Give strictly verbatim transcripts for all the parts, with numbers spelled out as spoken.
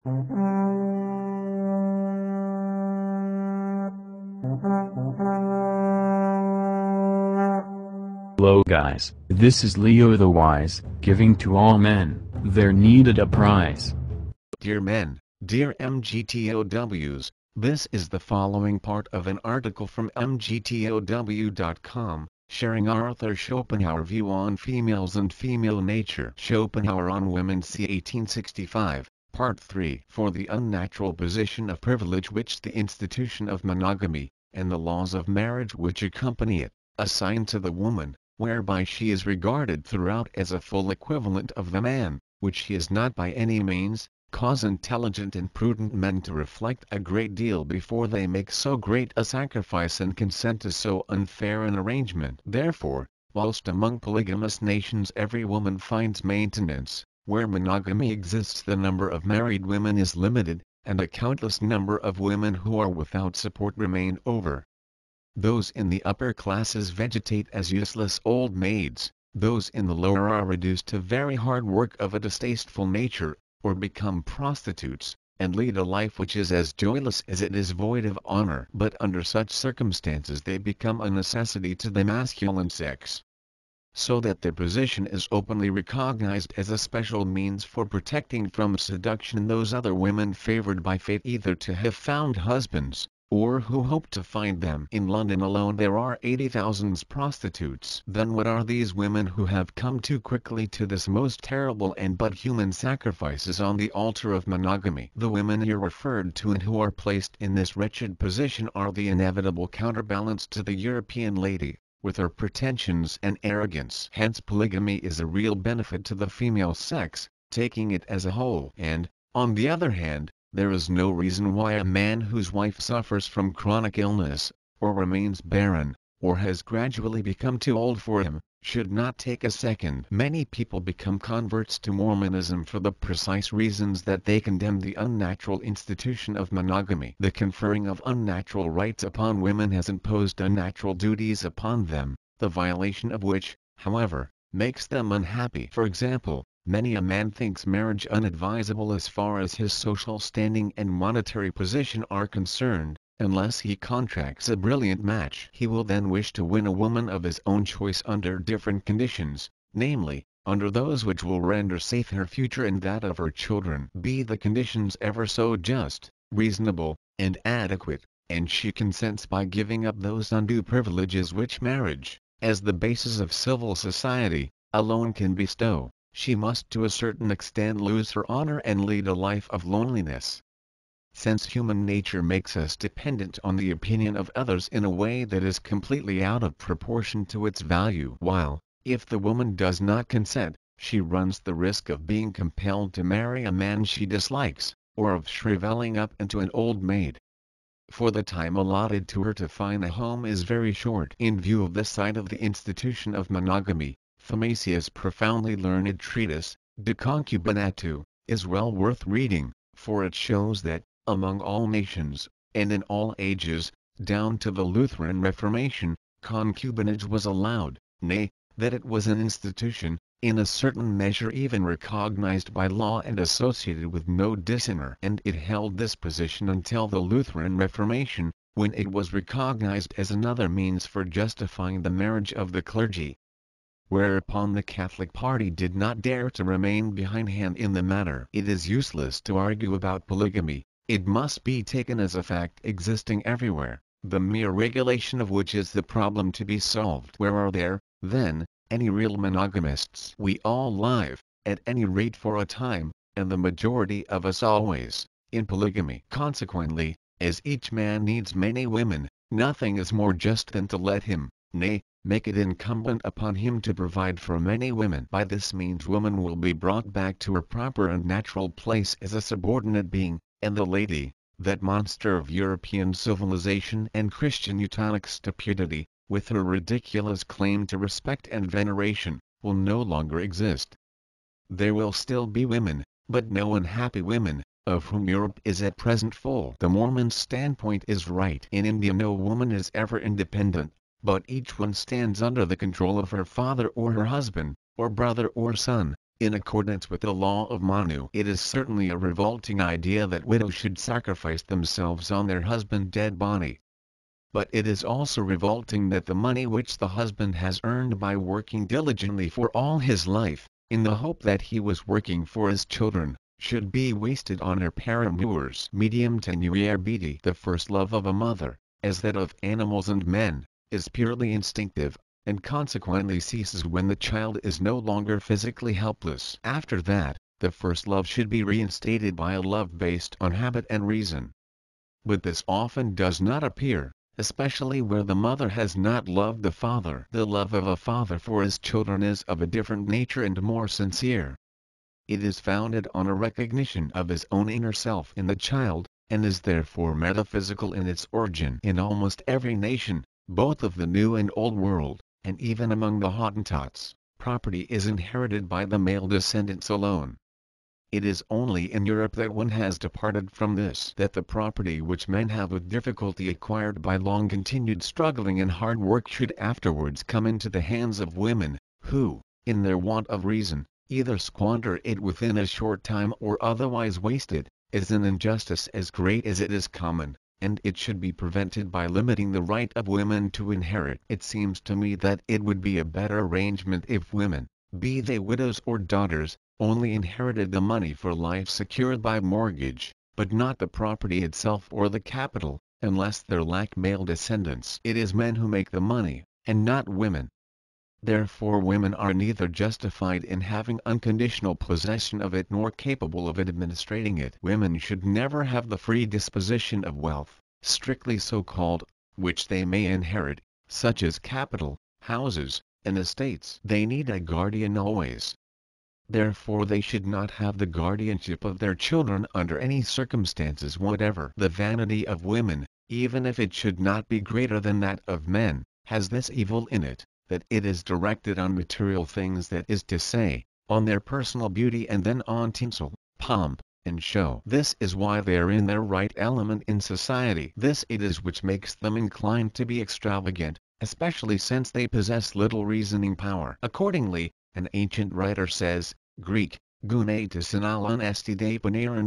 Hello guys, this is Leo the Wise, giving to all men their needed uprise. Dear men, dear M G T O Ws, this is the following part of an article from M G T O W dot com, sharing Arthur Schopenhauer view on females and female nature. Schopenhauer on Women c. eighteen sixty-five, Part three. For the unnatural position of privilege which the institution of monogamy, and the laws of marriage which accompany it, assign to the woman, whereby she is regarded throughout as a full equivalent of the man, which she is not by any means, cause intelligent and prudent men to reflect a great deal before they make so great a sacrifice and consent to so unfair an arrangement. Therefore, whilst among polygamous nations every woman finds maintenance, where monogamy exists the number of married women is limited, and a countless number of women who are without support remain over. Those in the upper classes vegetate as useless old maids, those in the lower are reduced to very hard work of a distasteful nature, or become prostitutes, and lead a life which is as joyless as it is void of honor. But under such circumstances they become a necessity to the masculine sex, so that their position is openly recognized as a special means for protecting from seduction those other women favored by fate either to have found husbands, or who hope to find them. In London alone there are eighty thousand prostitutes. Then what are these women who have come too quickly to this most terrible and but human sacrifices on the altar of monogamy? The women here referred to and who are placed in this wretched position are the inevitable counterbalance to the European lady, with her pretensions and arrogance. Hence polygamy is a real benefit to the female sex, taking it as a whole. And, on the other hand, there is no reason why a man whose wife suffers from chronic illness, or remains barren, or has gradually become too old for him, should not take a second. Many people become converts to Mormonism for the precise reasons that they condemn the unnatural institution of monogamy. The conferring of unnatural rights upon women has imposed unnatural duties upon them, the violation of which, however, makes them unhappy. For example, many a man thinks marriage unadvisable as far as his social standing and monetary position are concerned. Unless he contracts a brilliant match, he will then wish to win a woman of his own choice under different conditions, namely, under those which will render safe her future and that of her children. Be the conditions ever so just, reasonable, and adequate, and she consents by giving up those undue privileges which marriage, as the basis of civil society, alone can bestow. She must to a certain extent lose her honor and lead a life of loneliness. Since human nature makes us dependent on the opinion of others in a way that is completely out of proportion to its value, while, if the woman does not consent, she runs the risk of being compelled to marry a man she dislikes, or of shriveling up into an old maid. For the time allotted to her to find a home is very short. In view of this side of the institution of monogamy, Thamasia's profoundly learned treatise, De Concubinatu, is well worth reading, for it shows that, among all nations, and in all ages, down to the Lutheran Reformation, concubinage was allowed, nay, that it was an institution, in a certain measure even recognized by law and associated with no dishonor. And it held this position until the Lutheran Reformation, when it was recognized as another means for justifying the marriage of the clergy. Whereupon the Catholic party did not dare to remain behindhand in the matter. It is useless to argue about polygamy. It must be taken as a fact existing everywhere, the mere regulation of which is the problem to be solved. Where are there, then, any real monogamists? We all live, at any rate for a time, and the majority of us always, in polygamy. Consequently, as each man needs many women, nothing is more just than to let him, nay, make it incumbent upon him to provide for many women. By this means woman will be brought back to her proper and natural place as a subordinate being, and the lady, that monster of European civilization and Christian Teutonic stupidity, with her ridiculous claim to respect and veneration, will no longer exist. There will still be women, but no unhappy women, of whom Europe is at present full. The Mormon's standpoint is right. In India no woman is ever independent, but each one stands under the control of her father or her husband, or brother or son, In accordance with the law of Manu, it is certainly a revolting idea that widows should sacrifice themselves on their husband's dead body. But it is also revolting that the money which the husband has earned by working diligently for all his life, in the hope that he was working for his children, should be wasted on her paramours. Medium tenere biti. The first love of a mother, as that of animals and men, is purely instinctive, and consequently ceases when the child is no longer physically helpless. After that, the first love should be reinstated by a love based on habit and reason. But this often does not appear, especially where the mother has not loved the father. The love of a father for his children is of a different nature and more sincere. It is founded on a recognition of his own inner self in the child, and is therefore metaphysical in its origin. In almost every nation, both of the New and Old World, and even among the Hottentots, property is inherited by the male descendants alone. It is only in Europe that one has departed from this, that the property which men have with difficulty acquired by long continued struggling and hard work should afterwards come into the hands of women, who, in their want of reason, either squander it within a short time or otherwise waste it, is an injustice as great as it is common, and it should be prevented by limiting the right of women to inherit. It seems to me that it would be a better arrangement if women, be they widows or daughters, only inherited the money for life secured by mortgage, but not the property itself or the capital, unless there lack male descendants. It is men who make the money, and not women. Therefore women are neither justified in having unconditional possession of it nor capable of administrating it. Women should never have the free disposition of wealth, strictly so called, which they may inherit, such as capital, houses, and estates. They need a guardian always. Therefore they should not have the guardianship of their children under any circumstances whatever. The vanity of women, even if it should not be greater than that of men, has this evil in it, that it is directed on material things, that is to say, on their personal beauty and then on tinsel, pomp, and show. This is why they are in their right element in society. This it is which makes them inclined to be extravagant, especially since they possess little reasoning power. Accordingly, an ancient writer says, Greek, gunatus analon esti de ponerin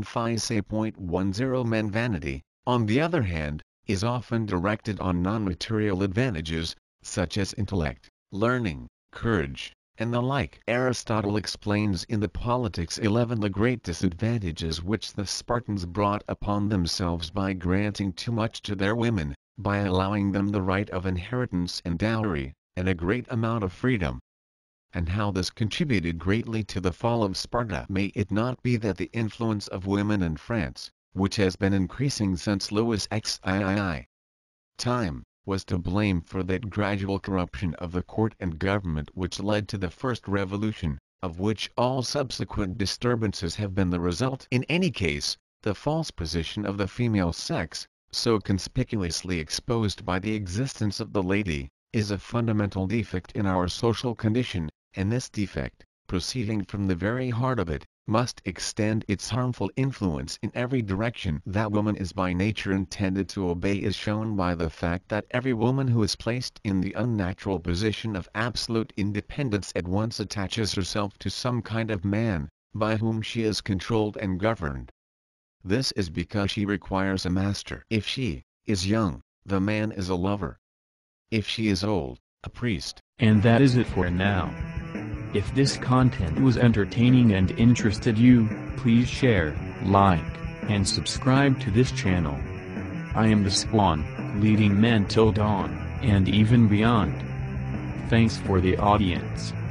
phise.10 men vanity, on the other hand, is often directed on non-material advantages, such as intellect, learning, courage, and the like. Aristotle explains in the Politics eleven the great disadvantages which the Spartans brought upon themselves by granting too much to their women, by allowing them the right of inheritance and dowry, and a great amount of freedom. And how this contributed greatly to the fall of Sparta. May it not be that the influence of women in France, which has been increasing since Louis sixty-nine time, was to blame for that gradual corruption of the court and government which led to the first revolution, of which all subsequent disturbances have been the result. In any case, the false position of the female sex, so conspicuously exposed by the existence of the lady, is a fundamental defect in our social condition, and this defect, proceeding from the very heart of it, must extend its harmful influence in every direction. That woman is by nature intended to obey is shown by the fact that every woman who is placed in the unnatural position of absolute independence at once attaches herself to some kind of man, by whom she is controlled and governed. This is because she requires a master. If she is young, the man is a lover. If she is old, a priest. And that is it for now. If this content was entertaining and interested you, please share, like, and subscribe to this channel. I am the Swan, leading men till dawn, and even beyond. Thanks for the audience.